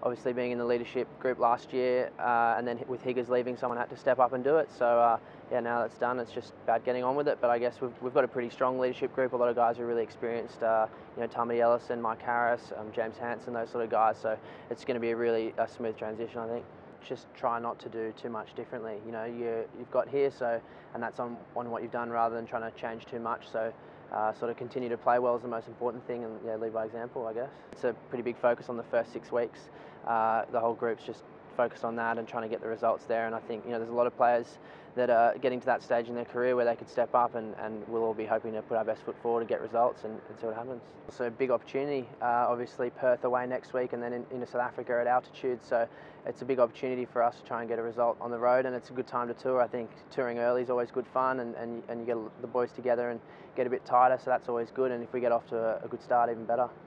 obviously being in the leadership group last year, and then with Higgers leaving, someone had to step up and do it. So yeah, now that's done, it's just about getting on with it. But I guess we've got a pretty strong leadership group. A lot of guys are really experienced. Tommy Ellison, Mike Harris, James Hanson, those sort of guys. So it's going to be a really smooth transition, I think. Just try not to do too much differently. You've got here, so, and that's on what you've done, rather than trying to change too much. So sort of continue to play well is the most important thing, and lead by example, I guess. It's a pretty big focus on the first 6 weeks. The whole group's just focused on that and trying to get the results there. And I think there's a lot of players that are getting to that stage in their career where they could step up, and we'll all be hoping to put our best foot forward to get results and see what happens. So big opportunity, obviously Perth away next week, and then into South Africa at altitude. So it's a big opportunity for us to try and get a result on the road, and it's a good time to tour. I think touring early is always good fun, and you get the boys together and get a bit tighter, so that's always good. And if we get off to a good start, even better.